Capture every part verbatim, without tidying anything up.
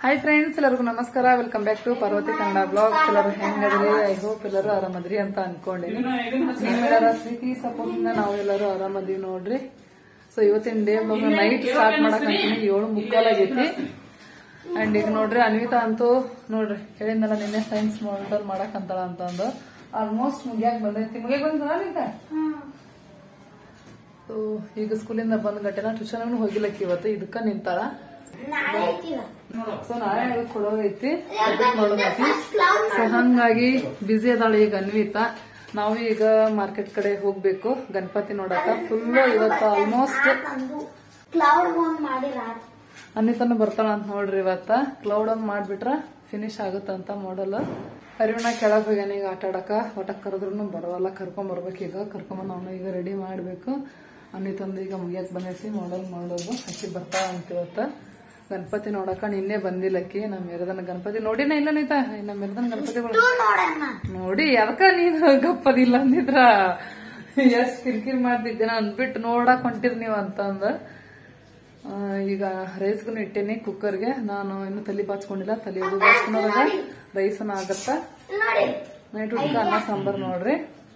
Hi friends, ಎಲ್ಲರಿಗೂ ನಮಸ್ಕಾರ. Welcome back to Parvati Kannada vlogs. ಎಲ್ಲರೂ ಹೆಂಗದ್ರಿ? ಐ ಹೋಪ್ ಎಲ್ಲರೂ ಆರಾಮದ್ರಿ ಅಂತ ಅನ್ಕೊಂಡಿನಿ. ನಿಮ್ಮೆಲ್ಲರ ಪ್ರೀತಿ ಸಪೋರ್ಟ್ ಇಂದ ನಾವು ಎಲ್ಲರೂ ಆರಾಮದ್ವಿ ನೋಡ್ರಿ. ಸೊ ಇವತ್ತಿನ ಡೇ ಬ್ಲಾಗ್ ನೈಟ್ ಸ್ಟಾರ್ಟ್ ಮಾಡಕ್ ಅಂತೀನಿ. ಏಳು ಮುಕ್ಕಾಲಾಗೈತಿ. ಅಂಡ್ ಈಗ ನೋಡ್ರಿ ಅನ್ವಿತಾ ಅಂತೂ ನೋಡ್ರಿ ಹೇಳಿದ್ನಲ್ಲ ನಿನ್ನೆ ಸೈನ್ಸ್ ಮಾನಿಟರ್ ಮಾಡಕ್ ಅಂತಾಳ ಅಂತಂದು ಆಲ್ಮೋಸ್ಟ್ ಮುಗಿಯಾಕ್ ಬಂದೈತಿ. ಮುಗಿಯಾಕ್ ಬಂದ ನಿಂತ ಈಗ ಸ್ಕೂಲಿಂದ ಬಂದ್ ಗಟ್ಟೆನ ಟ್ಯೂಷನ್ ಹೋಗಿಲ್ಲಕ್ಕೆ ಇವತ್ತು ಇದಕ್ಕ ನಿಂತಾಳ. ಸೊ ನಾಳೆ ಕೊಡೋದೈತಿ, ಮಾಡೋದೈತಿ. ಸೊ ಹಂಗಾಗಿ ಬಿಸಿ ಅದಾಳ ಈಗ ಅನ್ವಿತಾ. ನಾವು ಈಗ ಮಾರ್ಕೆಟ್ ಕಡೆ ಹೋಗ್ಬೇಕು ಗಣಪತಿ ನೋಡಕ. ಫುಲ್ ಇವತ್ತು ಆಲ್ಮೋಸ್ಟ್ ಅನ್ವಿತಾನು ಬರ್ತಾಳ ಅಂತ ನೋಡ್ರಿ. ಇವತ್ತ ಕ್ಲೌಡ್ ಒಂದ್ ಮಾಡ್ಬಿಟ್ರ ಫಿನಿಶ್ ಆಗುತ್ತಂತ ಮಾಡಲ್. ಅರಿವಣ್ಣ ಕೆಳಗ್ ಹೋಗ್ಯಾನ ಈಗ ಆಟ ಆಡಕ. ಒಟಕ್ ಕರೆದ್ರು ಬರವಲ್ಲ, ಕರ್ಕೊಂಡ್ ಬರ್ಬೇಕು. ಈಗ ಕರ್ಕೊಂಬಂದ್ ಅವನು ಈಗ ರೆಡಿ ಮಾಡ್ಬೇಕು. ಅನ್ವಿತಂದು ಈಗ ಮುಗಿಯಕ್ ಬಂದೈತಿ ಮಾಡಲ್ ಮಾಡೋದು. ಅಕ್ಕಿ ಬರ್ತಾಳ ಅಂತ ಇವತ್ತ ಗಣಪತಿ ನೋಡಕ. ನಿನ್ನೆ ಬಂದಿಲ್ಲಕ್ಕಿ. ನಮ್ ಮೆರದನ ಗಣಪತಿ ನೋಡಿನ ಇಲ್ಲ ನೀತಾ? ನಮ್ ಮೆರದನ ಗಣಪತಿಗಳು ನೋಡಿ ಅದಕ್ಕ ನೀನು ಗಪ್ಪದಿಲ್ಲ ಅಂದಿದ್ರ ಎಷ್ಟ್ ಕಿರಿಕಿರಿ ಮಾಡ್ತಿದ್ದೇನ ಅಂದ್ಬಿಟ್ಟು ನೋಡಕ್ ಹೊಂಟಿರ್ ನೀವ್ ಅಂತಂದ. ಈಗ ರೈಸ್ಗೂ ಇಟ್ಟೇನಿ ಕುಕ್ಕರ್ಗೆ. ನಾನು ಇನ್ನು ತಲಿ ಬಾಚ್ಕೊಂಡಿಲ್ಲ. ತಲಿ ಅದು ಬಾಚ್ಕೊಂಡಾಗ ರೈಸನ ಆಗತ್ತ. ನೈಟ್ ಊಟಕ್ಕೆ ಅನ್ನ ಸಾಂಬಾರ್ ನೋಡ್ರಿ.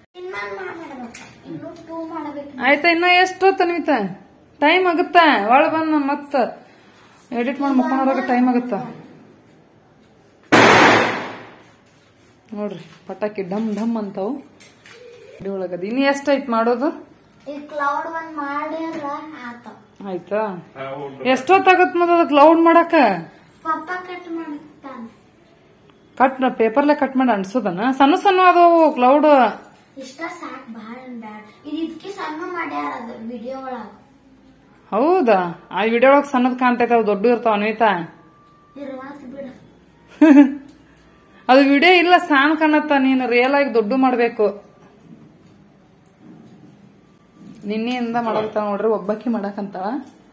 ಆಯ್ತಾ? ಇನ್ನ ಎಷ್ಟು ತನ್ವಿತ ಟೈಮ್ ಆಗುತ್ತ? ಒಳ ಬಂದ್ ಮತ್ತ ಎಡಿಟ್ ಮಾಡಿ ಮುಕ್ಕೊಂಡವ್ರಾಗ ಟೈಮ್ ಆಗುತ್ತ ನೋಡ್ರಿ. ಪಟಾಕಿ ಡಮ್ ಡಮ್ ಅಂತಾವು ಒಳಗದ. ಇನ್ನು ಎಷ್ಟೈತ್ ಮಾಡೋದು? ಆಯ್ತಾ? ಎಷ್ಟೊತ್ತಾಗತ್ ಮತ್ತ ಕ್ಲೌಡ್ ಮಾಡಕ? ಕಟ್ ಪೇಪರ್ಲೆ ಕಟ್ ಮಾಡಿ ಅನ್ಸೋದನ? ಸಣ್ಣ ಸಣ್ಣ ಅದವು ಕ್ಲೌಡ್. ಹೌದಾ? ಆ ವಿಡಿಯೋ ಒಳಗ್ ಸಣ್ಣದ್ ಕಾಣ್ತೈತೆ, ಅವ್ ದೊಡ್ಡ ಇರ್ತಾವ ಅನ್ವಿತಾ. ಅದು ವಿಡಿಯೋ ಇಲ್ಲ, ಸಣ್ಣ ಕಾಣತ್ತ. ನೀನು ರಿಯಲ್ ಆಗಿ ದೊಡ್ಡ ಮಾಡ್ಬೇಕು. ನಿನ್ನೆಯಿಂದ ಮಾಡಕ್ತಾಳ ನೋಡ್ರಿ. ಒಬ್ಬಾಕಿ ಮಾಡಕಂತಾಳ.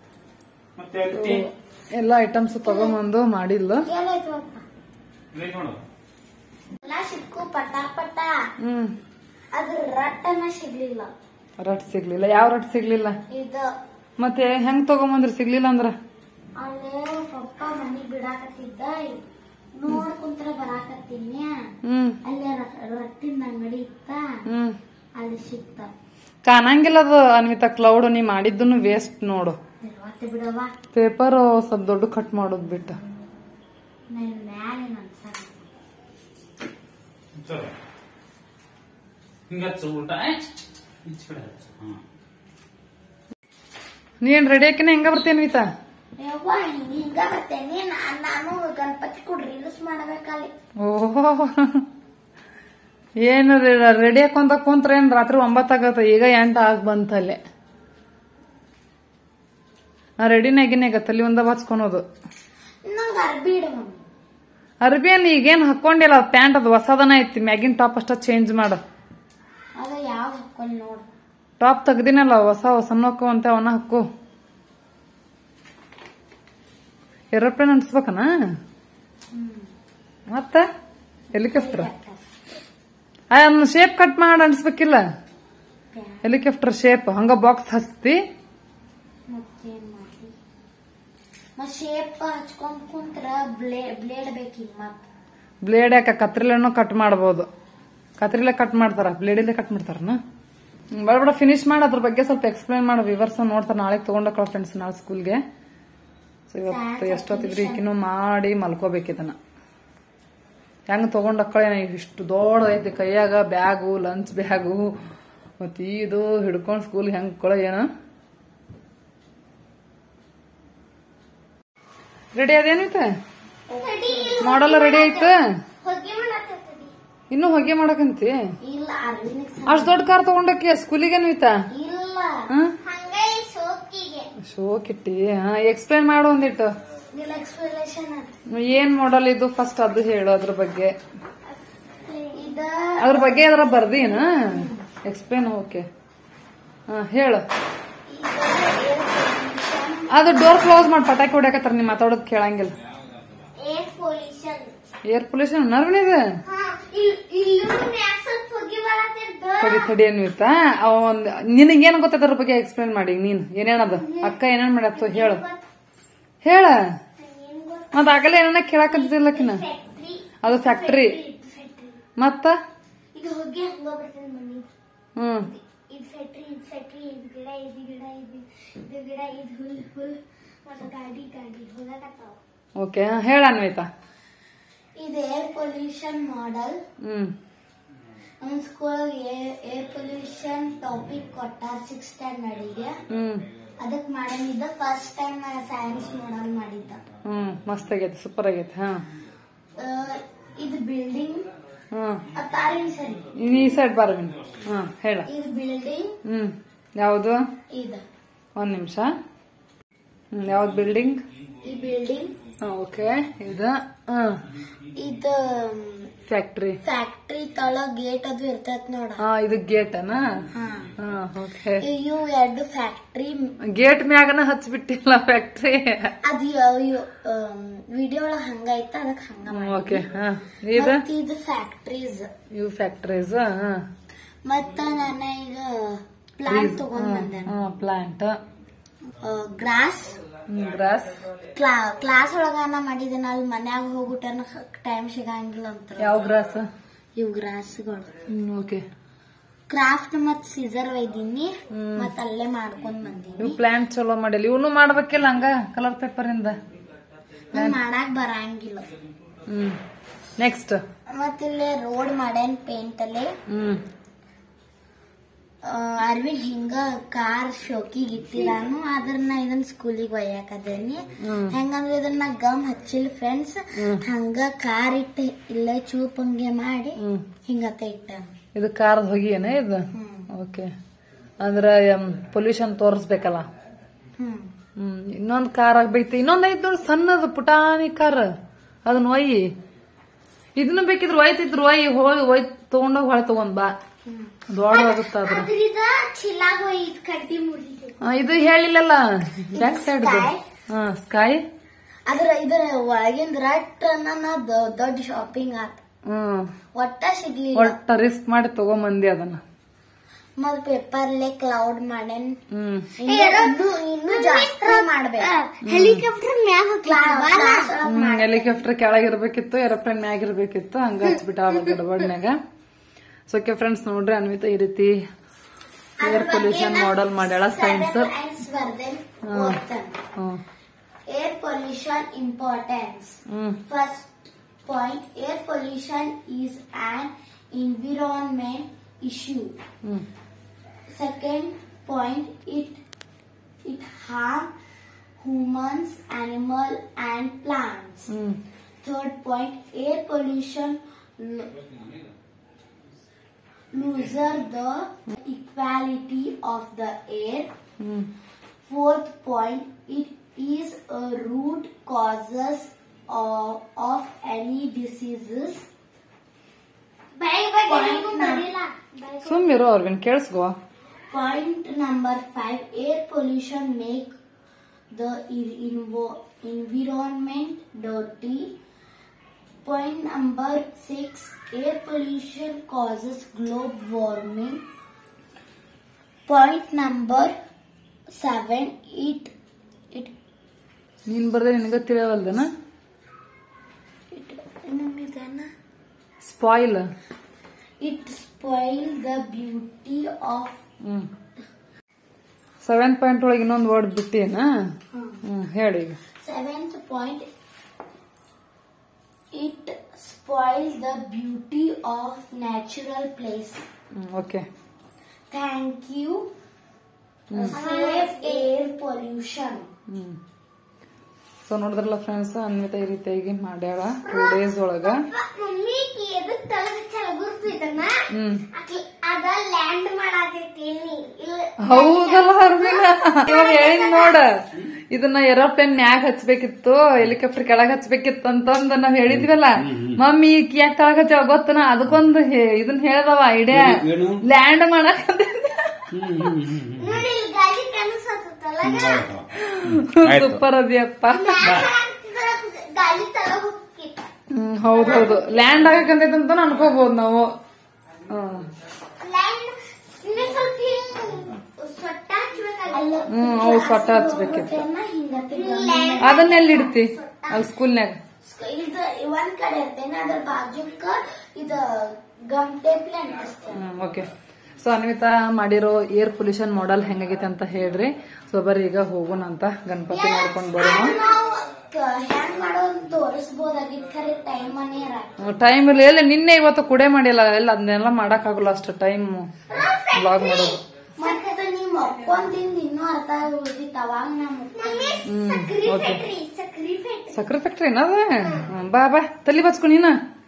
ಎಲ್ಲಾ ಐಟಮ್ಸ್ ತಗೊಂಬಂದು ಮಾಡಿಲ್ಲ. ಹ್ಮ್ ರಟ್ ಸಿಗ್ಲಿಲ್ಲ. ಯಾವ ರಟ್ ಸಿಗ್ಲಿಲ್ಲ? ಮತ್ತೆ ಹೆಂಗ್ ತಗೊಂಬಂದ್ರಿ ಸಿಗ್ಲಿಲ್ಲ ಅಂದ್ರ? ನೋಡ್ಕೊಂತ ಬರಾಕತ್ತೀನಿ. ಅಲ್ಲಿ ರಟ್ಟಿನ ಅಂಗಡಿ ಇತ್ತ, ಅಲ್ಲಿ ಸಿಕ್ತ. ಕಾಣಂಗಿಲ್ಲ ಅದು ಅನ್ವಿತಾ ಕ್ಲೌಡ್. ನೀ ಮಾಡಿದ್ದನು ವೇಸ್ಟ್ ನೋಡು. ಪೇಪರ್ ಸ್ವಲ್ಪ ದೊಡ್ಡ ಕಟ್ ಮಾಡೋದ್ ಬಿಟ್ಟ. ನೀನ್ ರೆಡಿ ಹಾಕಿನ ಹೆಂಗ ಬರ್ತೇನೆ ಅನ್ವಿತಾ? ಹಿಂಗ ಬರ್ತೇನೆ ನಾನು. ಗಣಪತಿ ಕೂಡ ರೀಲ್ಸ್ ಮಾಡಬೇಕಲ್ಲಿ. ಓಹೋ, ಏನು ರೆಡಿ ಹಾಕೊಂತ ಕುಂತ್ರ ಏನ್ ರಾತ್ರಿ ಒಂಬತ್ತಾಗತ್ತ. ಈಗ ಎಂಟ ಆಗ್ ಬಂತಲ್ಲೇ. ನಾ ರೆಡಿನಾಗಿನೇ ತಲಿ ಒಂದ ಬಾಚ್ಕೊಳೋದು. ಅರ್ಬಿ ಅನ್ ಈಗೇನ್ ಹಾಕೊಂಡಿಲ್ಲ. ಪ್ಯಾಂಟ್ ಅದು ಹೊಸದನ ಐತಿ. ಮ್ಯಾಗಿನ್ ಟಾಪ್ ಅಷ್ಟ ಚೇಂಜ್ ಮಾಡ. ಟಾಪ್ ತೆಗ್ದಿನಲ್ಲ ಹೊಸ ಸಣ್ಣ ಹಾಕು ಅಂತ ಅವನ್ನ ಹಾಕು. ಏರೋಪ್ಲೇನ್ ಅನ್ಸ್ಬೇಕನ? ಮತ್ತ ಹೆಲಿಕಾಪ್ಟರ್ ಅದನ್ನ ಶೇಪ್ ಕಟ್ ಮಾಡಿ ಅನ್ಸ್ಬೇಕಿಲ್ಲ? ಹೆಲಿಕಾಪ್ಟರ್ ಶೇಪ್ ಹಂಗ ಬಾಕ್ಸ್ ಹಚ್ತಿ. ಬ್ಲೇಡ್ ಯಾಕ? ಕತ್ರಿಲೇನು ಕಟ್ ಮಾಡಬಹುದು. ಕತ್ರಿಲೆ ಕಟ್ ಮಾಡ್ತಾರ, ಬ್ಲೇಡಿಲೆ ಕಟ್ ಮಾಡ್ತಾರನ? ಬಡ ಬಡ ಫಿನಿಶ್ ಮಾಡಿ ಅದ್ರ ಬಗ್ಗೆ ಸ್ವಲ್ಪ ಎಕ್ಸ್ಪ್ಲೈನ್ ಮಾಡೋ. ವಿವರ್ಸ್ ನೋಡ್ತಾರ. ನಾಳೆ ತಗೊಂಡಕ್ಕಳ ಫ್ರೆಂಡ್ಸ್ ನಾಳೆ ಸ್ಕೂಲ್ಗೆ. ಸೊ ಇವತ್ತು ಎಷ್ಟೊತ್ತಿದ್ರಿ ಈಕಿನೂ ಮಾಡಿ ಮಲ್ಕೋಬೇಕಿದನ್ನ. ಹೆಂಗ್ ತಗೊಂಡಕ್ಕಳ ಇಷ್ಟು ದೊಡ್ಡದೈತಿ ಕೈಯಾಗ. ಬ್ಯಾಗು, ಲಂಚ್ ಬ್ಯಾಗು, ಮತ್ ಇದು ಹಿಡ್ಕೊಂಡ್ ಸ್ಕೂಲ್ ಹೆಂಗ್ ಕೊಳ ಏನ. ರೆಡಿ ಅದೇನೈತ? ಮಾಡಲ್ಲ ರೆಡಿ ಆಯ್ತ? ಇನ್ನು ಹೊಗೆ ಮಾಡಕಂತಿ? ಅಷ್ಟ್ ದೊಡ್ಡ ಕಾರ್ ತಗೊಂಡಕ್ಕೆ ಸ್ಕೂಲಿಗೇನೈತಾ? ಶೋಕಿಟ್ಟಿ. ಎಕ್ಸ್ಪ್ಲೇನ್ ಮಾಡು ಒಂದಿಟ್ಟು. ಏನ್ ಮಾಡಲ್ ಇದು ಫಸ್ಟ್ ಅದು ಹೇಳು. ಅದ್ರ ಬಗ್ಗೆ ಅದ್ರ ಬಗ್ಗೆ ಅದ್ರ ಬರ್ದೀನ ಎಕ್ಸ್ಪ್ಲೇನ್. ಓಕೆ, ಹೇಳು. ಅದು ಡೋರ್ ಕ್ಲೋಸ್ ಮಾಡಿ ಪಟಾಕಿ ಹೊಡ್ಯಾಕತ್ತಾರ. ನೀವ್ ಮಾತಾಡೋದ್ ಕೇಳಂಗಿಲ್ಲ. Air pollution ನರ್ವಣಿದೆ. ತಡಿ ತಡಿ ಅನ್ವಿತಾ. ಒಂದ್ ನಿನಗೇನ್ ಗೊತ್ತದ ಅದ್ರ ಬಗ್ಗೆ ಎಕ್ಸ್ಪ್ಲೇನ್ ಮಾಡಿ. ನೀನ್ ಏನೇನದ ಅಕ್ಕ ಏನೇನ್ ಮಾಡತ್ತ ಹೇಳು ಹೇಳ. ಮತ್ ಆಗಲೇ ಏನ ಕೇಳಾಕಂತಿಲ್ಲಕಿನ ಫ್ಯಾಕ್ಟ್ರಿ ಅದು ಫ್ಯಾಕ್ಟ್ರಿ ಫ್ಯಾಕ್ಟ್ರಿ ಮತ್ತ ಇದು ಹೋಗಿ ಹಂಗ ಬರ್ತೇನೆ ಮನಿ ಹ್ಮ್ ಇದು ಫ್ಯಾಕ್ಟ್ರಿ ಇದು ಫ್ಯಾಕ್ಟ್ರಿ ಇದು ಗಿಡ ಇದು ಗಿಡ ಇದು ಇದು ಗಿಡ ಇದು ಹುಲ್ ಹುಲ್ ಮತ್ತೆ ಗಾಡಿ ಗಾಡಿ ಹೋಗಾಕತ್ತಾವ. ಓಕೆ ಹೇಳ ಅನ್ವಿತಾ. ಇದು ಏರ್ ಪೊಲ್ಯೂಷನ್ ಮಾಡೆಲ್. ಹ್ಮ್ ನಮ್ಮ ಸ್ಕೂಲ್ ಏರ್ ಪೊಲ್ಯೂಷನ್ ಟಾಪಿಕ್ ಕೊಟ್ಟಾರ ಸಿಕ್ಸ್ ಸ್ಟ್ಯಾಂಡರ್ಡಿಗೆ. ಹ್ಮ್ ಅದಕ್ ಮಾಡಿದ್ದ ಫಸ್ಟ್ ಟೈಮ್ ಸೈನ್ಸ್ ಮಾಡೆಲ್ ಮಾಡಿದ್ದ. ಹ್ಮ್ ಮಸ್ತ್ ಆಗೈತಿ, ಸೂಪರ್ ಆಗೈತಿ. ಹಾ ಇದು ಬಿಲ್ಡಿಂಗ್. ಹ್ಮ್ ಕಾರಿನ ಸರಿ ಈ ಸೈಡ್ ಬಾರವಿನ. ಹಾ ಹೇಳ. ಇದು ಬಿಲ್ಡಿಂಗ್. ಹ್ಮ್ ಯಾವ್ದು? ಇದು ಒಂದ್ ನಿಮಿಷ. ಹ್ಮ್ ಯಾವ್ದು ಬಿಲ್ಡಿಂಗ್? ಈ ಬಿಲ್ಡಿಂಗ್. ಓಕೆ ಇದು ಇದು ಫ್ಯಾಕ್ಟ್ರಿ. ಫ್ಯಾಕ್ಟ್ರಿ ತಳ ಗೇಟ್ ಅದು ಇರ್ತೈತ್ ನೋಡ. ಹಾ ಇದು ಗೇಟ್ ಅನ. ಓಕೆ ಇವು ಎರಡು ಫ್ಯಾಕ್ಟ್ರಿ. ಗೇಟ್ ಮ್ಯಾಗನ ಹಚ್ಬಿಟ್ಟಿಲ್ಲ ಫ್ಯಾಕ್ಟ್ರಿ. ಅದು ವಿಡಿಯೋ ಒಳಗ ಹಂಗೈತ ಅದಕ್ ಹಂಗ. ಓಕೆ ಇದು ಇದು ಫ್ಯಾಕ್ಟ್ರೀಸ್. ಇವು ಫ್ಯಾಕ್ಟ್ರೀಸ್. ಮತ್ತ ನಾನು ಈಗ ಪ್ಲಾಂಟ್ ತಗೊಂಡ್ ಬಂದೆ. Plant grass. ಗ್ರಾಸ್ ಕ್ಲಾಸ್ ಒಳಗಾನ ಮಾಡಿದ್ದೇನೆ. ಅಲ್ಲಿ ಮನ್ಯಾಗ ಹೋಗ್ಬಿಟ್ಟ ಟೈಮ್ ಸಿಗಂಗಿಲ್ಲ ಅಂತ. ಯಾವ ಗ್ರಾಸ್? ಇವು ಗ್ರಾಸ್ಗಳು. ಓಕೆ ಕ್ರಾಫ್ಟ್ ಮತ್ ಸೀಸರ್ ಒಯ್ದೀನಿ ಮತ್ ಅಲ್ಲೇ ಮಾಡ್ಕೊಂಡ್ ಬಂದೀನಿ. ಇವು ಪ್ಲಾಂಟ್ ಚಲೋ ಮಾಡಿಲ್ಲ. ಇವನು ಮಾಡ್ಬೇಕಿಲ್ಲ ಹಂಗ ಕಲರ್ ಪೇಪರ್ ಇಂದ ಮಾಡಾಕ್ ಬರಂಗಿಲ್ಲ. ಹ್ಮ್ ನೆಕ್ಸ್ಟ್ ಮತ್ತಿಲ್ಲಿ ರೋಡ್ ಮಾಡ್ಯಾನ್ ಪೇಂಟ್ ಅಲ್ಲೇ. ಹ್ಮ್ ಅರವಿಂದ್ ಹಿಂಗ ಕಾರ್ ಶೋಕಿಗೆ ಇಟ್ಟಿದಾನು. ಅದ್ರನ್ನ ಇದನ್ನ ಸ್ಕೂಲಿಗೆ ಒಯ್ಯಾಕದೇನಿ. ಹೆಂಗಂದ್ರೆ ಇದನ್ನ ಗಮ್ ಹಚ್ಚಿಲ್ ಫ್ರೆಂಡ್ಸ್. ಹಂಗ ಕಾರ್ ಇಟ್ಟು ಇಲ್ಲ ಚೂಪಂಗೆ ಮಾಡಿ ಹಿಂಗತೆ ಇಟ್ಟ. ಇದು ಕಾರ್ದ ಹೋಗಿ ಏನ ಇದು? ಓಕೆ ಅಂದ್ರ ಪೊಲ್ಯೂಷನ್ ತೋರಿಸ್ಬೇಕಲ್ಲ. ಹ್ಮ್ ಇನ್ನೊಂದ್ ಕಾರ್ ಆಗ್ಬೇಕೈತಿ. ಇನ್ನೊಂದ್ ಐತ್ ನೋಡಿ ಸಣ್ಣದ ಪುಟಾಣಿ ಕಾರ್. ಅದನ್ನ ಒಯ್ಯಿ. ಇದನ್ನ ಬೇಕಿದ್ರು ಒಯ್ತಿದ್ರು ಒಯ್ಯಿ ಹೋಗಿ ಒಯ್ ತಗೊಂಡೋಗಿ ಹೊಳೆ ತಗೊಂಡ್ ಬಾ. ದೊಡ್ಡದಾಗುತ್ತ ಇದು ಹೇಳಿಲ್ಲಲ್ಲ ಬ್ಯಾಕ್ ಸೈಡ್. ಸ್ಕೈ ಅದ್ರ ಇದರ ಒಳಗಿಂದ ರಟ್ ದೊಡ್ಡ ಶಾಪಿಂಗ್ ಆತ. ಹ್ಮ್ ಒಟ್ಟ ಸಿಗ್ಲಿಲ್ಲ. ಒಟ್ಟ ರಿಸ್ಕ್ ಮಾಡಿ ತಗೊಂಬಂದಿ ಅದನ್ನ. ಮತ್ ಪೇಪರ್ಲೆ ಕ್ಲೌಡ್ ಮಾಡೇನ್. ಇನ್ನು ಜಾಸ್ತಿ ಮಾಡ್ಬೇಕು. ಹೆಲಿಕಾಪ್ಟರ್ ಮ್ಯಾಗ ಹೆಲಿಕಾಪ್ಟರ್ ಕೆಳಗಿರ್ಬೇಕಿತ್ತು, ಏರೋಪ್ಲೇನ್ ಮ್ಯಾಗಿರ್ಬೇಕಿತ್ತು. ಹಂಗ ಹಚ್ಬಿಟ್ಟ ಗಡಬಡ್ನ್ಯಾಗ. ಸೊ ಓಕೆ ಫ್ರೆಂಡ್ಸ್ ನೋಡ್ರಿ ಅನ್ವಿತಾ ಈ ರೀತಿ ಏರ್ ಪೊಲ್ಯೂಷನ್ ಮಾಡೆಲ್ ಮಾಡ್ಯಾಳ science. Air pollution importance. First point, air pollution is an environment issue. Second point, it it harm humans, animal and plants. Third point, air pollution looser the equality of the air. Mm. Fourth point, it is a root causes of, of any diseases. ಸುಮ್ಮಿರು ಅರ್ವಿನ್ ಕೇಳಿಸ್ಕೋ. Point number five, air pollution make the environment dirty. Point number six, air pollution causes global warming. Point number seven, it it ನೀನ್ ಬರ್ದೆ ನಿನಗ ತಿಳಿಯವಲ್ದನ. Spoil. It spoil the beauty of. ಹ್ಮ್ seven point ಒಳಗೆ ಇನ್ನೊಂದು word ಬಿಟ್ಟೇನ. ಹ್ಮ್ ಹೇಳಿ ಈಗ. Seventh point, it spoils the beauty of natural place. Okay. Thank you. Mm. Save air pollution. So ನೋಡಿದ್ರಲ್ಲ ಫ್ರೆಂಡ್ಸ್, ಅನ್ವಿತಾ ಈ ರೀತಿಯಾಗಿ ಮಾಡ್ಯಾಳ ಟೂ ಡೇಸ್ ಒಳಗ. ಹೌದಲ್ಲ ಅರ್ವಿನ, ಇವಾಗ ಹೇಳಿದ್ ನೋಡ, ಇದನ್ನ ಏರೋಪ್ಲೇನ್ ಮ್ಯಾಗ ಹಚ್ಬೇಕಿತ್ತು, ಹೆಲಿಕಾಪ್ಟರ್ ಕೆಳಗ್ ಹಚ್ಬೇಕಿತ್ತು ಅಂತಂದ ನಾವ್ ಹೇಳಿದ್ವಲ್ಲ. ಮಮ್ಮಿ ಯಾಕೆ ಕೆಳಗ್ ಹಚ್ಚ ಗೊತ್ತನ, ಅದಕ್ಕೊಂದು ಇದನ್ನ ಹೇಳ್ದವ ಐಡಿಯಾ, ಲ್ಯಾಂಡ್ ಮಾಡಕ್. ಸೂಪರ್ ಅದಿಯಪ್ಪ. ಹ್ಮ್ ಹೌದೌದು, ಲ್ಯಾಂಡ್ ಆಗಕ್ಕಂತಂತ ಅನ್ಕೋಬಹುದು ನಾವು. ಹ್ಮ್ ಹೌದು, ಸೊಟ್ಟ ಹಚ್ಬೇಕಿತ್ತು. ಅದನ್ನೆಲ್ಲಿ ಇಡ್ತಿ? ಅಲ್ಲಿ ಸ್ಕೂಲ್ನ್ಯಾಗ ಇದು ಒಂದ್ ಕಡೆ ಇರ್ತೇನೆ, ಅದ್ರ ಬಾಜುಕ್ಕ ಇದು ಗಮ್ ಟೇಪ್ಲೆ ಅಂಟಿಸ್ತೇನೆ. ಓಕೆ. ಸೊ ಅನ್ವಿತಾ ಮಾಡಿರೋ ಏರ್ ಪೊಲ್ಯೂಷನ್ ಮಾಡೆಲ್ ಹೆಂಗಾಗೈತೆ ಅಂತ ಹೇಳ್ರಿ. ಸೊ ಬರ್ರಿ ಈಗ ಹೋಗೋಣ ಅಂತ ಗಣಪತಿ ನೋಡ್ಕೊಂಡ್ ಬರೋಣ. ಹೆಂಗ್ ಮಾಡೋದು ತೋರಿಸಬಹುದಾಗಿತ್ತು, ಖರೆ ಟೈಮ್ ಅನೇ ಟೈಮ್ ಇಲ್ಲ. ಎಲ್ಲ ನಿನ್ನೆ ಇವತ್ತು ಕುಡೆ ಮಾಡಿಲ್ಲ, ಎಲ್ಲ ಅದನ್ನೆಲ್ಲ ಮಾಡಕ್ ಆಗಲ್ಲ ಅಷ್ಟು ಟೈಮ್ ಬ್ಲಾಗ್ ಮಾಡೋದು. ಮತ್ತೆ ನೀ ಮಕ್ಕೊಂದಿಂದ ಇನ್ನೂ ಅರ್ಥ ಉಳಿದಿತ್ತು ಅವಾಗ ನಾ ಸಕ್ರೆ ಫ್ಯಾಕ್ಟ್ರಿ ಏನದ? ಬಾ ಬಾ ತಲಿ ಬಚ್ಕೊ ನೀನ.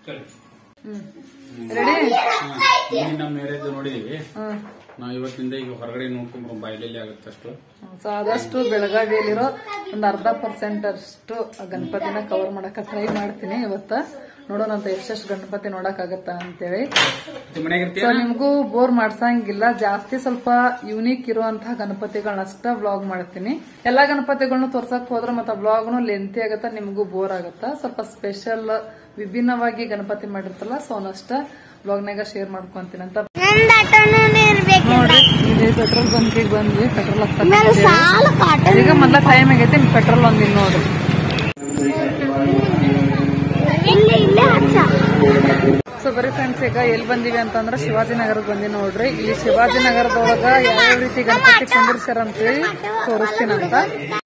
ರೆಡಿ? ನಮ್ಮ ಮ್ಯಾರೇಜ್ ನೋಡಿದೀವಿ ನಾವು ಇವತ್ತಿಂದ ಈಗ ಹೊರಗಡೆ ನೋಡ್ಕೊಂಡ್ರು ಬಾಯ್ಲಲ್ಲಿ ಆಗುತ್ತೆ ಅಷ್ಟು. ಸೊ ಆದಷ್ಟು ಬೆಳಗಾವಿಯಲ್ಲಿರೋ ಒಂದ್ ಅರ್ಧ ಪರ್ಸೆಂಟ್ ಅಷ್ಟು ಗಣಪತಿನ ಕವರ್ ಮಾಡಕ್ ಟ್ರೈ ಮಾಡ್ತೀನಿ ಇವತ್ತ. ನೋಡೋಣ ಅಂತ ಎಷ್ಟೆಷ್ಟು ಗಣಪತಿ ನೋಡಕ್ ಆಗತ್ತ ಅಂತೇಳಿ. ಸೊ ನಿಮ್ಗೂ ಬೋರ್ ಮಾಡ್ಸಂಗಿಲ್ಲ, ಜಾಸ್ತಿ ಸ್ವಲ್ಪ ಯೂನಿಕ್ ಇರುವಂತಹ ಗಣಪತಿಗಳನ್ನಷ್ಟ ವ್ಲಾಗ್ ಮಾಡ್ತೀನಿ. ಎಲ್ಲಾ ಗಣಪತಿಗಳನ್ನ ತೋರ್ಸಕ್ ಹೋದ್ರೆ ಮತ್ತೆ ವ್ಲಾಗ್ನು ಲೆಂತಿ ಆಗತ್ತ, ನಿಮ್ಗೂ ಬೋರ್ ಆಗತ್ತ. ಸ್ವಲ್ಪ ಸ್ಪೆಷಲ್ ವಿಭಿನ್ನವಾಗಿ ಗಣಪತಿ ಮಾಡಿರ್ತಲ್ಲ, ಸೊ ಅವನಷ್ಟ ವ್ಲಾಗ್ನಾಗ ಶೇರ್ ಮಾಡ್ಕೊಂತೀನಿ ಅಂತ. ನೋಡ್ರಿ ಇದೇ ಪೆಟ್ರೋಲ್ ಬಂಕಿಗೆ ಬಂದ್ವಿ, ಪೆಟ್ರೋಲ್ ಹಾಕ್ತಾರೆ. ಈಗ ಮೊದ್ಲ ಟೈಮ್ ಆಗೈತಿ, ಪೆಟ್ರೋಲ್ ಒಂದಿನ್ ನೋಡ್ರಿ. ಸೊ ಬರೀ ಫ್ರೆಂಡ್ಸ್ ಈಗ ಎಲ್ಲಿ ಬಂದಿವಿ ಅಂತಂದ್ರೆ ಶಿವಾಜಿನಗರದ ಬಂದಿ ನೋಡ್ರಿ. ಇಲ್ಲಿ ಶಿವಾಜಿನಗರದೊಳಗ ಯಾವ ರೀತಿ ಗಣಪತಿ ಕುಂದಿರ್ಸ್ಯಾರ ಅಂತೇಳಿ ತೋರಿಸ್ತೀನಂತ.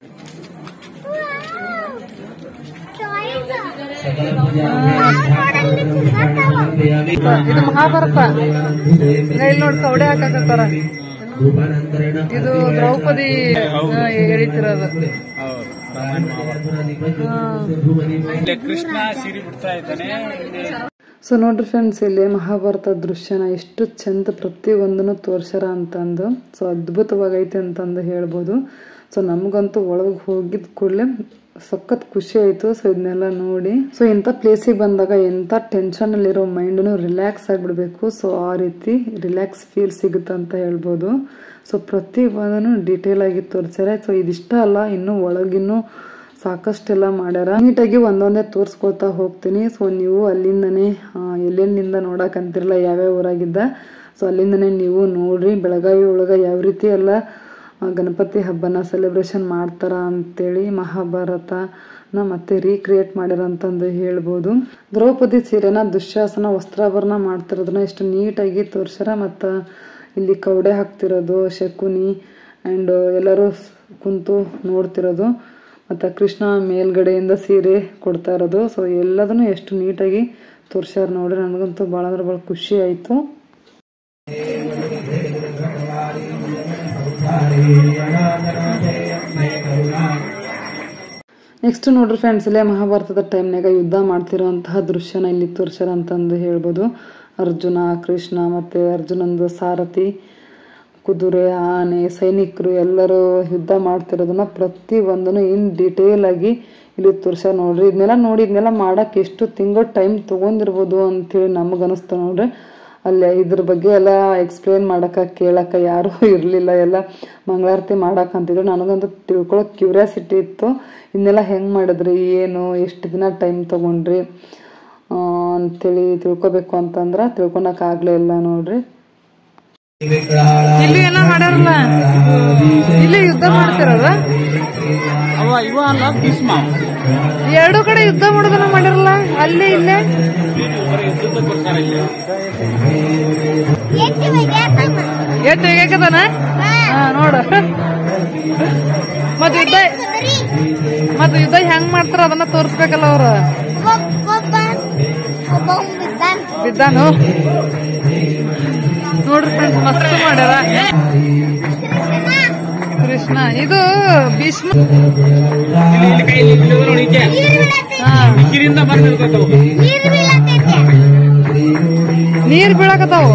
ಇದು ಮಹಾಭಾರತ. ಇಲ್ಲಿ ನೋಡಿ ಕವಡೆ ಹಾಕಕತ್ತಾರ. ಇದು ದ್ರೌಪದಿ ಎಳಿತಿರೋದು. ಕೃಷ್ಣ ಸೀರೆ ಬಿಡ್ತಾ ಇದ್ದಾನೆ. ಸೊ ನೋಡ್ರಿ ಫ್ರೆಂಡ್ಸ್, ಇಲ್ಲಿ ಮಹಾಭಾರತ ದೃಶ್ಯನ ಎಷ್ಟು ಚಂದ ಪ್ರತಿ ಒಂದನ್ನು ತೋರ್ಸ್ಯಾರ ಅಂತಂದು. ಸೊ ಅದ್ಭುತವಾಗೈತೆ ಅಂತಂದು ಹೇಳ್ಬೋದು. ಸೊ ನಮ್ಗಂತೂ ಒಳಗೆ ಹೋಗಿದ್ ಕೂಡಲೇ ಸಖತ್ ಖುಷಿ ಆಯ್ತು. ಸೊ ಇದನ್ನೆಲ್ಲ ನೋಡಿ, ಸೊ ಇಂಥ ಪ್ಲೇಸಿಗೆ ಬಂದಾಗ ಎಂಥ ಟೆನ್ಷನ್ ಅಲ್ಲಿರೋ ಮೈಂಡ್ನು ರಿಲ್ಯಾಕ್ಸ್ ಆಗಿಬಿಡ್ಬೇಕು. ಸೊ ಆ ರೀತಿ ರಿಲ್ಯಾಕ್ಸ್ ಫೀಲ್ ಸಿಗುತ್ತೆ ಅಂತ ಹೇಳ್ಬೋದು. ಸೊ ಪ್ರತಿ ಒಂದನ್ನು ಡೀಟೇಲ್ ಆಗಿ ತೋರಿಸ್ಯಾರ. ಸೊ ಇದಿಷ್ಟ ಅಲ್ಲ, ಇನ್ನೂ ಒಳಗಿನ್ನೂ ಸಾಕಷ್ಟೆಲ್ಲ ಮಾಡ್ಯಾರ. ನೀಟಾಗಿ ಒಂದೊಂದೇ ತೋರಿಸ್ಕೊಳ್ತಾ ಹೋಗ್ತೀನಿ. ಸೊ ನೀವು ಅಲ್ಲಿಂದನೇ ಎಲ್ಲೆಲ್ಲಿಂದ ನೋಡಕಂತಿರಲ್ಲ ಯಾವ್ಯಾವ ಊರಾಗಿದ್ದ, ಸೊ ಅಲ್ಲಿಂದನೇ ನೀವು ನೋಡ್ರಿ ಬೆಳಗಾವಿ ಒಳಗ ಯಾವ ರೀತಿ ಎಲ್ಲ ಗಣಪತಿ ಹಬ್ಬನ ಸೆಲೆಬ್ರೇಷನ್ ಮಾಡ್ತಾರ ಅಂತೇಳಿ ಮಹಾಭಾರತನ ಮತ್ತೆ ರೀಕ್ರಿಯೇಟ್ ಮಾಡ್ಯಾರ ಅಂತಂದು ಹೇಳ್ಬೋದು. ದ್ರೌಪದಿ ಸೀರೆನ ದುಶ್ಯಾಸನ ವಸ್ತ್ರಾಭರಣ ಮಾಡ್ತಿರೋದನ್ನ ಎಷ್ಟು ನೀಟಾಗಿ ತೋರ್ಸ್ಯಾರ. ಮತ್ತು ಇಲ್ಲಿ ಕವಡೆ ಹಾಕ್ತಿರೋದು, ಶಕುನಿ ಆ್ಯಂಡ್ ಎಲ್ಲರೂ ಕುಂತು ನೋಡ್ತಿರೋದು, ಮತ್ತು ಕೃಷ್ಣ ಮೇಲ್ಗಡೆಯಿಂದ ಸೀರೆ ಕೊಡ್ತಾ ಇರೋದು. ಸೊ ಎಲ್ಲದನ್ನು ಎಷ್ಟು ನೀಟಾಗಿ ತೋರ್ಸ್ಯಾರ ನೋಡ್ರಿ. ನನಗಂತೂ ಭಾಳ ಅಂದ್ರೆ ಭಾಳ ಖುಷಿ ಆಯಿತು. ನೆಕ್ಸ್ಟ್ ನೋಡ್ರಿ ಫ್ರೆಂಡ್ಸ್, ಇಲ್ಲೇ ಮಹಾಭಾರತದ ಟೈಮ್ನಾಗ ಯುದ್ಧ ಮಾಡ್ತಿರೋಂತಹ ದೃಶ್ಯನ ಇಲ್ಲಿ ತೋರ್ಸ್ಯಾರ ಅಂತಂದು ಹೇಳ್ಬೋದು. ಅರ್ಜುನ, ಕೃಷ್ಣ ಮತ್ತು ಅರ್ಜುನಂದು ಸಾರಥಿ, ಕುದುರೆ, ಆನೆ, ಸೈನಿಕರು ಎಲ್ಲರೂ ಯುದ್ಧ ಮಾಡ್ತಿರೋದನ್ನ ಪ್ರತಿ ಒಂದನ್ನು ಇನ್ ಡೀಟೇಲ್ ಆಗಿ ಇಲ್ಲಿ ತೋರ್ಸ್ಯಾರ ನೋಡ್ರಿ. ಇದನ್ನೆಲ್ಲ ನೋಡಿ ಇದನ್ನೆಲ್ಲ ಮಾಡಕ್ಕೆ ಎಷ್ಟು ತಿಂಗಳು ಟೈಮ್ ತೊಗೊಂಡಿರ್ಬೋದು ಅಂತೇಳಿ ನಮಗೆ ಅನಿಸ್ತು ನೋಡ್ರಿ. ಅಲ್ಲಿ ಇದ್ರ ಬಗ್ಗೆ ಎಲ್ಲ ಎಕ್ಸ್ಪ್ಲೇನ್ ಮಾಡಕ್ಕೆ ಕೇಳಕ್ಕೆ ಯಾರೂ ಇರಲಿಲ್ಲ. ಎಲ್ಲ ಮಂಗಳಾರತಿ ಮಾಡಕ್ಕೆ ಅಂತಿದ್ರು. ನನಗಂತೂ ತಿಳ್ಕೊಳಕ್ಕೆ ಕ್ಯೂರಿಯಾಸಿಟಿ ಇತ್ತು, ಇದನ್ನೆಲ್ಲ ಹೆಂಗೆ ಮಾಡಿದ್ರಿ, ಏನು, ಎಷ್ಟು ದಿನ ಟೈಮ್ ತೊಗೊಂಡ್ರಿ ಅಂತೇಳಿ ತಿಳ್ಕೊಬೇಕು ಅಂತಂದ್ರೆ ತಿಳ್ಕೊಳಕ್ಕಾಗಲೇ ಇಲ್ಲ ನೋಡ್ರಿ. ಇಲ್ಲಿ ಏನೋ ಮಾಡ್ಯಾರಲ್ಲ, ಇಲ್ಲಿ ಯುದ್ಧ ಮಾಡ್ತಿರೋದ ಎರಡು ಕಡೆ ಯುದ್ಧ ಮಾಡೋದನ್ನ ಮಾಡ್ಯಾರಲ್ಲ, ಅಲ್ಲಿ ಇಲ್ಲೇ ಎಷ್ಟು ಹೇಗದಾನ ನೋಡ. ಮತ್ ಯುದ್ಧ ಮತ್ ಯುದ್ಧ ಹೆಂಗ್ ಮಾಡ್ತಾರ ಅದನ್ನ ತೋರ್ಸ್ಬೇಕಲ್ಲ ಅವ್ರ. ಬಿದ್ದಾನು ನೋಡ್ರಿ ಫ್ರೆಂಡ್ಸ್, ಮಸ್ತ್ ಮಾಡ್ಯಾರ. ಕೃಷ್ಣ ಇದು ಭೀಷ್ಮ ನೀರ್ ಬೀಳಕತ್ತಾವು.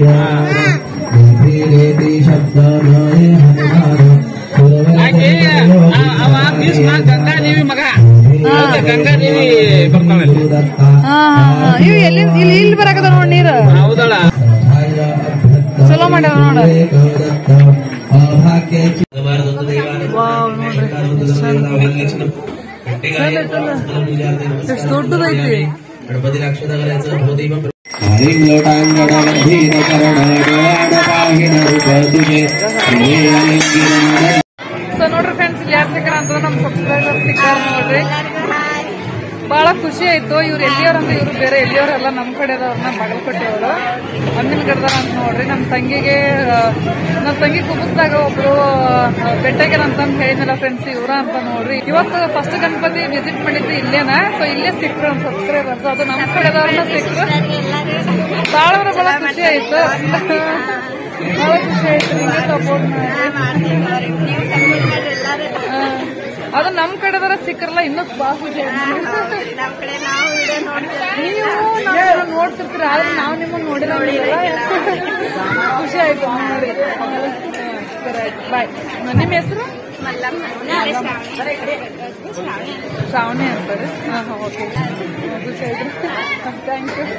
ಗಂಗಾದೇವಿ ಮಗ ಗಂಗಾದೇವಿ ಬರ್ತಾಳೆ. ಇವು ಎಲ್ಲಿ ಇಲ್ಲಿ ಇಲ್ಲಿ ಬರಾಕದ ನೋಡ್ ನೀರು. ಹೌದಳ, ಚಲೋ ಮಾಡ್ಯಾರ ನೋಡ. ಎಷ್ಟು ದೊಡ್ಡದೈತಿ. ಸೊ ನೋಡ್ರಿ ಫ್ರೆಂಡ್ಸ್, ಇಲ್ಲಿ ಯಾರು ಸಿಕ್ಕಾರ ಅಂತ ನಮ್ ಸಬ್ಸ್ಕ್ರೈಬರ್ ಸಿಕ್ಕಾರ ನೋಡ್ರಿ. ಬಹಳ ಖುಷಿ ಆಯ್ತು. ಇವ್ರು ಎಲ್ಲಿಯವ್ರಂದ್ರೆ ಇವ್ರು ಬೇರೆ ಎಲ್ಲಿಯವರೆಲ್ಲ ನಮ್ ಕಡೆದವ್ರನ್ನ ಬಾಗಲಕೋಟೆಯವರು ಅಮ್ಮಿನ ಗಡದಾರ ಅಂತ ನೋಡ್ರಿ. ನಮ್ ತಂಗಿಗೆ ನಮ್ ತಂಗಿ ಕುಬಸ್ದಾಗ ಒಬ್ರು ಬೆಟ್ಟಗೆ ಅಂತ ಹೇಳಿದ್ನಲ್ಲ ಫ್ರೆಂಡ್ಸ್, ಇವ್ರ ಅಂತ ನೋಡ್ರಿ. ಇವತ್ತು ಫಸ್ಟ್ ಗಣಪತಿ ವಿಸಿಟ್ ಮಾಡಿದ್ದು ಇಲ್ಲೇನ, ಸೊ ಇಲ್ಲೇ ಸಿಕ್ರು ಒಂದ್ ಸಬ್ಸ್ಕ್ರೈಬರ್ಸ್, ಅದು ನಮ್ ಕಡೆದವ್ರನ್ನ ಸಿಕ್ರು. ಬಹಳ ಅಂದ್ರೆ ಬಹಳ ಖುಷಿ ಆಯ್ತು, ಬಹಳ ಖುಷಿ ಆಯ್ತು. ಹಿಂಗೆ ಸಪೋರ್ಟ್ ಮಾಡಿ ಅದು ನಮ್ ಕಡೆದರ ಸಿಕ್ಕರಲ್ಲ ಇನ್ನೂ ಬಹಳ ಖುಷಿ ಆಯ್ತು. ನೀವು ನಾವು ನೋಡ್ತಿರ್ತೀರ, ಆದ್ರೆ ನಾವು ನಿಮ್ಮನ್ನ ನೋಡಿರಲ್ಲ, ಖುಷಿ ಆಯ್ತು ನೋಡಿ. ಸರಿ ಆಯ್ತು, ಬಾಯ್. ನಿಮ್ಮ ಹೆಸರು ಶ್ರಾವಣಿ ಅಂತಾರೆ. ಹಾ ಹಾ ಓಕೆ, ಖುಷಿ ಆಯ್ತು, ಥ್ಯಾಂಕ್ ಯು.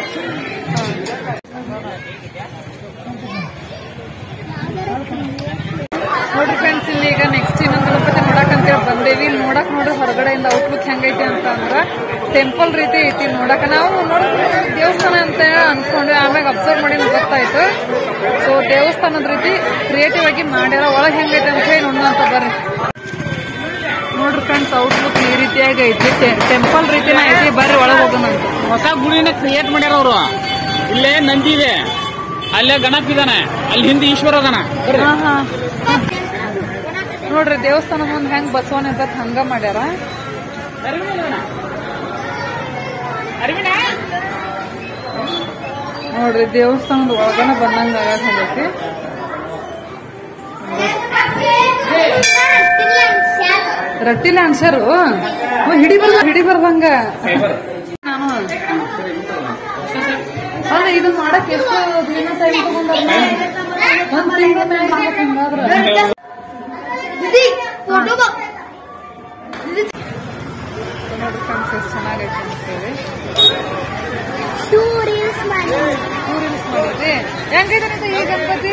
ನೋಡ್ರಿ ಫ್ರೆಂಡ್ಸ್, ಇಲ್ಲಿ ಈಗ ನೆಕ್ಸ್ಟ್ ಇನ್ನೊಂದು ಗಣಪತಿ ನೋಡಕ್ ಅಂತೇಳಿ ಬಂದೇವಿ. ನೋಡಕ್ ನೋಡ್ರಿ ಹೊರಗಡೆಯಿಂದ ಔಟ್ಲುಕ್ ಹೆಂಗೈತಿ ಅಂತ ಅಂದ್ರ ಟೆಂಪಲ್ ರೀತಿ ಐತಿ ನೋಡಕ್. ನಾವು ನೋಡಿದ್ರೆ ದೇವಸ್ಥಾನ ಅಂತ ಅನ್ಕೊಂಡ್ವಿ, ಆಮ್ಯಾಗ ಅಬ್ಸರ್ವ್ ಮಾಡಿ ಗೊತ್ತಾಯ್ತು. ಸೊ ದೇವಸ್ಥಾನದ ರೀತಿ ಕ್ರಿಯೇಟಿವ್ ಆಗಿ ಮಾಡ್ಯಾರ. ಒಳಗ್ ಹೆಂಗೈತಿ ಅಂತ ಹೇಳಿ ನೋಡೋಂತ ಬರ್ರಿ. ನೋಡ್ರಿ ಫ್ರೆಂಡ್ಸ್, ಔಟ್ಲುಕ್ ಈ ರೀತಿಯಾಗಿ ಐತಿ, ಟೆಂಪಲ್ ರೀತಿನ ಐತಿ. ಬರ್ರಿ ಒಳಗ್ ಹೋಗೋಣ ಅಂತ. ಹೊಸ ಗುಡಿನ ಕ್ರಿಯೇಟ್ ಮಾಡ್ಯಾರ ಅವರು. ಇಲ್ಲೇ ನಂದಿ ಇದೆ, ಅಲ್ಲೇ ಗಣಪ ಇದಾನೆ, ಅಲ್ಲಿ ಹಿಂದೆ ಈಶ್ವರ ಅದಾನ. ನೋಡ್ರಿ ದೇವಸ್ಥಾನ ಮುಂದೆ ಹೆಂಗ್ ಬಸವನ ಅಂತ ಹಂಗ ಮಾಡ್ಯಾರ. ನೋಡ್ರಿ ದೇವಸ್ಥಾನದ ಒಳಗನ ಬಂದಂಗ ಆಗೈತಿ. ರಟ್ಟಿಲ್ಲ ಅನ್ಸರು ಹಿಡಿ ಬರ್ದ ಹಿಡಿ ಬರ್ದಂಗ. ನಾನು ಅಲ್ಲ ಇದನ್ನ ಮಾಡಕ್ ಎಷ್ಟು ದಿನ ಟೈಮ್ ತಗೊಂಡ? ಒಂದ್ ತಿಂಗಳ ಮೇಲೆ ಮಾಡ್ಬೇಕು ಹಂಗಾದ್ರ. ನೋಡ್ರಿ ಫ್ರೆಂಡ್ಸ್, ಎಷ್ಟು ಚೆನ್ನಾಗೈತೆ ಅಂತೇಳಿ ರೀಲ್ಸ್ ಮಾಡಿದ್ರಿ. ಹೆಂಗೈತೆ ಈ ಗಣಪತಿ?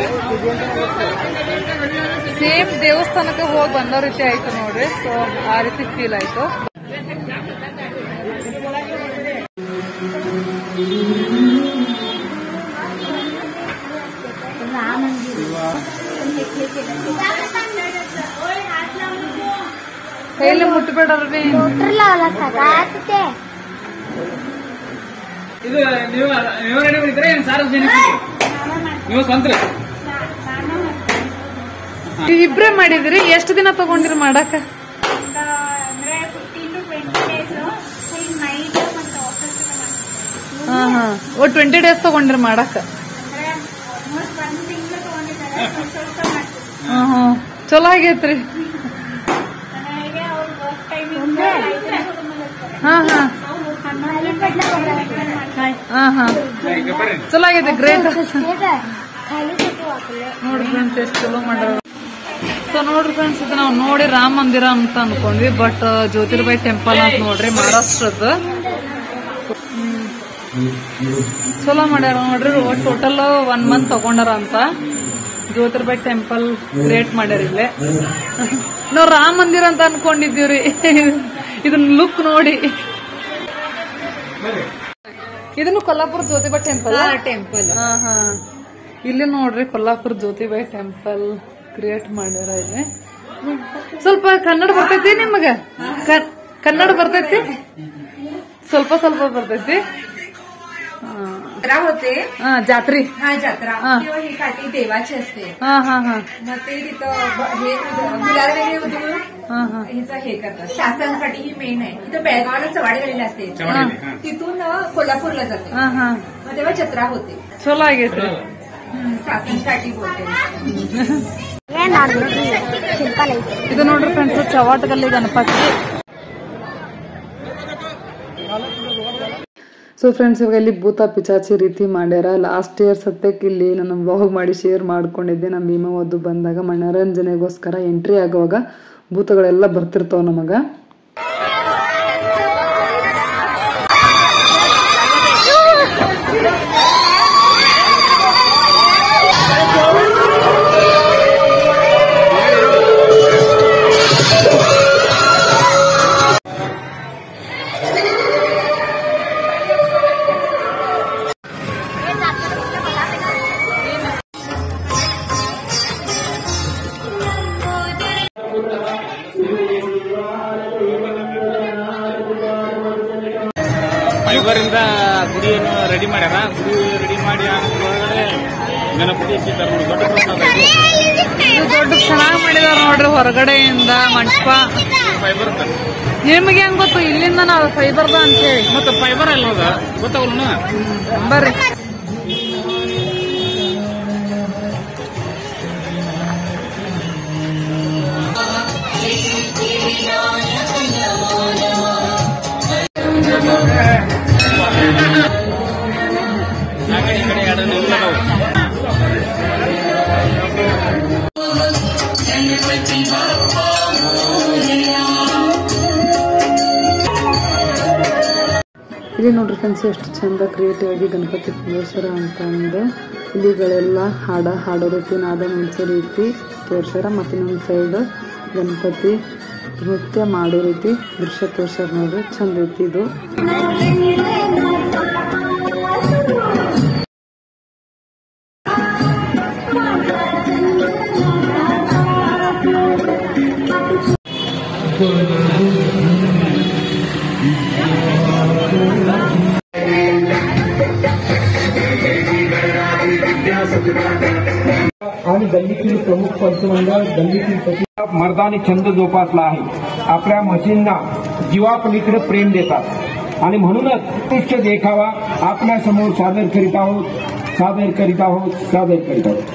ಸೇಮ್ ದೇವಸ್ಥಾನಕ್ಕೆ ಹೋಗಿ ಬಂದೋ ರೀತಿ ಆಯ್ತು ನೋಡ್ರಿ. ಸೊ ಆ ರೀತಿ ಫೀಲ್ ಆಯ್ತು. ಕೈಯಲ್ಲಿ ಮುಟ್ಟಬೇಡ್ರಿ. ಇದು ನೀವು ನೀವು ರೆಡಿ ಮಾಡಿದ್ರೆ ಸಾರ್ವಜನಿಕರಿಗೆ ನೀವು ಸ್ವಂತ ಇಬ್ರೇ ಮಾಡಿದ್ರಿ? ಎಷ್ಟು ದಿನ ತಗೊಂಡಿರಿ ಮಾಡಾಕ? ಹಾ ಹಾ ಓ ಟ್ವೆಂಟಿ ಡೇಸ್ ತಗೊಂಡ್ರಿ ಮಾಡಾಕ? ಹಾ ಹಾ ಚಲೋ ಆಗೈತ್ರಿ. ಹಾ ಹಾ ಹಾ ಹಾ ಚಲೋ ಆಗೈತಿ, ಗ್ರೇಟ್. ನೋಡ್ರಿ ಫ್ರೆಂಡ್ಸ್, ಎಷ್ಟು ಚಲೋ ಮಾಡ್ಯಾರ. ಸೊ ನೋಡ್ರಿ ಫ್ರೆಂಡ್ಸ್, ಇದು ನಾವು ನೋಡಿ ರಾಮ ಮಂದಿರ ಅಂತ ಅನ್ಕೊಂಡ್ವಿ, ಬಟ್ ಜ್ಯೋತಿರ್ಬಾಯಿ ಟೆಂಪಲ್ ಅಂತ ನೋಡ್ರಿ, ಮಹಾರಾಷ್ಟ್ರದ. ಚಲೋ ಮಾಡ್ಯಾರ ನೋಡ್ರಿ. ಟೋಟಲ್ ಒನ್ ಮಂತ್ ತಗೊಂಡಾರ ಅಂತ. ಜ್ಯೋತಿರ್ಬಾಯಿ ಟೆಂಪಲ್ ಕ್ರಿಯೇಟ್ ಮಾಡ್ಯಾರ ಇಲ್ಲೇ. ನಾವ್ ರಾಮ ಮಂದಿರ ಅಂತ ಅನ್ಕೊಂಡಿದ್ದೀವ್ರಿ, ಇದನ್ನ ಲುಕ್ ನೋಡಿ. ಇದನ್ನು ಕೊಲ್ಲಾಪುರ ಜ್ಯೋತಿಬಾಯಿ ಟೆಂಪಲ್ ಟೆಂಪಲ್ ಹಾ ಹಾ ಇಲ್ಲಿ ನೋಡ್ರಿ, ಕೊಲ್ಲಾಪುರ ಜ್ಯೋತಿಬಾಯಿ ಟೆಂಪಲ್ ಕ್ರಿಯೇಟ್ ಮಾಡ್ಯಾರ ಇಲ್ಲಿ. ಸ್ವಲ್ಪ ಕನ್ನಡ ಬರ್ತೈತಿ ನಿಮಗ? ಕನ್ನಡ ಬರ್ತೈತಿ? ಸ್ವಲ್ಪ ಸ್ವಲ್ಪ ಬರ್ತೈತಿ. जत्रा होते. हा जात्री. हा जत्रा किंवा ही काठी देवाची असते. हा हा हा मग ते तिथं हे गुलाल वगैरे उधळून हिचं हे करतात. शासन काठी ही मेन आहे. इथं बेळगावला चवाडी गेलेली असते, तिथून कोल्हापूरला जाते. मग तेव्हा जत्रा होते. ಚಲೋ ಆಗೈತ್ರಿ. शासन काठी होते. ಇದು ನೋಡ್ರಿ friends, Chavatagalli Ganapati. So friends, ಇವಾಗ ಇಲ್ಲಿ ಭೂತ ಪಿಚಾಚಿ ರೀತಿ ಮಾಡ್ಯಾರ. ಲಾಸ್ಟ್ ಇಯರ್ ಸತ್ಯಕ್ಕೆ ಇಲ್ಲಿ ನಾನು ವ್ಲಾಗ್ ಮಾಡಿ ಶೇರ್ ಮಾಡ್ಕೊಂಡಿದ್ದೆ. ನಮ್ಮ ಭೀಮಾವದ್ದು ಬಂದಾಗ ಮನೋರಂಜನೆಗೋಸ್ಕರ ಎಂಟ್ರಿ ಆಗುವಾಗ ಭೂತಗಳೆಲ್ಲ ಬರ್ತಿರ್ತಾವ ನಮಗ. ಫೈಬರ್ ಇಂದ ಗುಡಿಯನ್ನು ರೆಡಿ ಮಾಡ್ಯಾರ. ಗುಡಿ ರೆಡಿ ಮಾಡಿ ಒಳಗಡೆ ಗಣಪತಿ ಇಟ್ಟಿದ್ದಾರೆ ನೋಡಿ. ದೊಡ್ಡ ಪ್ರಮಾಣದ ಇದು ದೊಡ್ಡ ಚೆನ್ನಾಗಿ ಮಾಡಿದಾರ ನೋಡ್ರಿ. ಹೊರಗಡೆಯಿಂದ ಮಂಟಪ ಫೈಬರ್ ನಿಮ್ಗೆ ಹೆಂಗ್ ಗೊತ್ತು ಇಲ್ಲಿಂದ ನಾವು ಫೈಬರ್ದ ಅಂತ ಹೇಳಿ? ಮತ್ತೆ ಫೈಬರ್ ಅಲ್ಲ ಹೋದ ಗೊತ್ತಾಗಲ್ಲ ಬರ್ರಿ. ಇಲ್ಲಿ ನೋಡ್ರಿ ಫ್ರೆಂಡ್ಸ್ ಎಷ್ಟು ಚಂದ ಕ್ರಿಯೇಟಿವ್ ಆಗಿ ಗಣಪತಿ ಕುಂದರ್ಸ್ಯಾರ ಅಂತ ಅಂದು ಇಲಿಗಳೆಲ್ಲ ಹಾಡ ಹಾಡೋ ರೀತಿ ನಾದ ಮಿಲ್ಸೋ ರೀತಿ ತೋರ್ಸ್ಯಾರ. ಮತ್ತೆ ಇನ್ನೊಂದು ಸೈಡ್ ಗಣಪತಿ ನೃತ್ಯ ಮಾಡೋ ರೀತಿ ದೃಶ್ಯ ತೋರ್ಸ್ಯಾರ ನೋಡ್ರಿ. ಚಂದ ಐತಿ ಇದು. आणि गल्लीतील प्रमुख पंचमंडळ गल्लीतील मर्दानी छंद जोपासला आहे. आपल्या म्हशींना जीवापलीकडे प्रेम देतात आणि म्हणूनच उत्कृष्ट देखावा आपल्या समोर सादर करीत आहोत सादर करीत आहोत सादर करीत आहोत.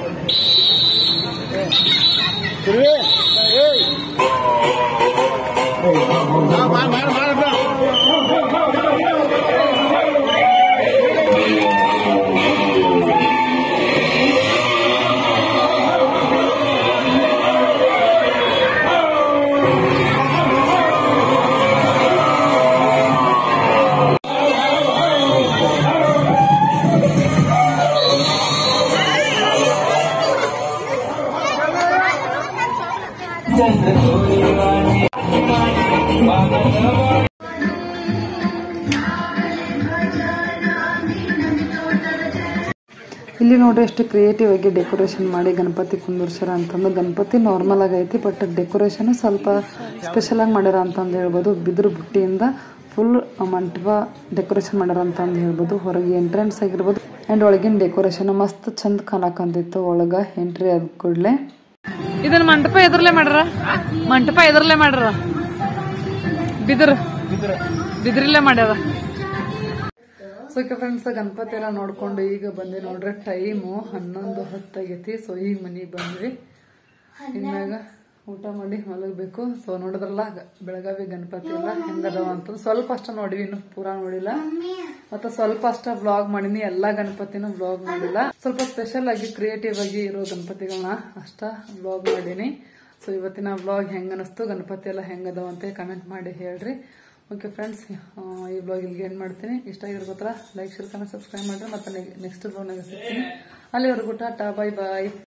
ಇಲ್ಲಿ ನೋಡ್ರಿ ಎಷ್ಟು ಕ್ರಿಯೇಟಿವ್ ಆಗಿ ಡೆಕೋರೇಷನ್ ಮಾಡಿ ಗಣಪತಿ ಕುಂದರ್ಸ್ಯಾರ ಅಂತಂದು. ಗಣಪತಿ ನಾರ್ಮಲ್ ಆಗೈತಿ, ಬಟ್ ಡೆಕೋರೇಷನ್ ಸ್ವಲ್ಪ ಸ್ಪೆಷಲ್ ಆಗಿ ಮಾಡ್ಯಾರ ಅಂತಂದು ಹೇಳ್ಬೋದು. ಬಿದಿರು ಬುಟ್ಟಿಯಿಂದ ಫುಲ್ ಮಂಟಪ ಡೆಕೋರೇಷನ್ ಮಾಡ್ಯಾರ ಅಂತಂದು ಹೇಳ್ಬೋದು. ಹೊರಗೆ ಎಂಟ್ರೆನ್ಸ್ ಆಗಿರ್ಬೋದು ಅಂಡ್ ಒಳಗಿನ ಡೆಕೋರೇಷನ್ ಮಸ್ತ್ ಚಂದ ಕಾಣಕಂದಿತ್ತು. ಒಳಗ ಎಂಟ್ರಿ ಆದ ಕೂಡಲೇ ಇದನ್ನ ಮಂಟಪ ಎದ್ರಲ್ಲೇ ಮಾಡ್ಯಾರ. ಮಂಟಪ ಎದ್ರಲ್ಲೇ ಮಾಡ್ಯಾರ, ಬಿದಿರು ಬಿದಿರಲ್ಲೇ ಮಾಡ್ಯಾರ. ಸೊ ಓಕೆ ಫ್ರೆಂಡ್ಸ್, ಗಣಪತಿ ಎಲ್ಲ ನೋಡ್ಕೊಂಡು ಈಗ ಬಂದ್ವಿ ನೋಡ್ರಿ. ಟೈಮು ಹನ್ನೊಂದು ಹತ್ತಾಗೈತಿ. ಸೊ ಈಗ ಮನೆಗೆ ಬಂದ್ವಿ. ಇನ್ಮ್ಯಾಗ ಊಟ ಮಾಡಿ ಮಲಗಬೇಕು. ಸೊ ನೋಡಿದ್ರಲ್ಲ ಬೆಳಗಾವಿ ಗಣಪತಿ ಎಲ್ಲ ಹೆಂಗದವ ಅಂತ ಸ್ವಲ್ಪ ಅಷ್ಟ ನೋಡಿವಿ, ಇನ್ನು ಪೂರಾ ನೋಡಿಲ್ಲ. ಮತ್ತೆ ಸ್ವಲ್ಪ ಅಷ್ಟ ವ್ಲಾಗ್ ಮಾಡಿನಿ, ಎಲ್ಲಾ ಗಣಪತಿನೂ ವ್ಲಾಗ್ ಮಾಡಿಲ್ಲ. ಸ್ವಲ್ಪ ಸ್ಪೆಷಲ್ ಆಗಿ ಕ್ರಿಯೇಟಿವ್ ಆಗಿ ಇರೋ ಗಣಪತಿಗಳನ್ನ ಅಷ್ಟ ವ್ಲಾಗ್ ಮಾಡೀನಿ. ಸೊ ಇವತ್ತಿನ ವ್ಲಾಗ್ ಹೆಂಗ ಅನಿಸ್ತು, ಗಣಪತಿ ಎಲ್ಲ ಹೆಂಗದವ ಅಂತ ಕಮೆಂಟ್ ಮಾಡಿ ಹೇಳ್ರಿ. ಓಕೆ ಫ್ರೆಂಡ್ಸ್, ಈ ಬ್ಲಾಗ್ ಇಲ್ಲಿಗೆ ಏನು ಮಾಡ್ತೀನಿ. ಇಷ್ಟ ಆಗಿರ್ಬೋದ್ರ ಲೈಕ್ ಶೇರ್ ಕಮೆಂಟ್ ಸಬ್ಸ್ಕ್ರೈಬ್ ಮಾಡ್ರಿ. ಮತ್ತೆ ನೆಕ್ಸ್ಟ್ ಬ್ಲಾಗ್ನಾಗ ಸಿಗ್ತೀನಿ. ಅಲ್ಲಿವರೆಗೂ ಟಾಟಾ, ಬಾಯ್ ಬಾಯ್.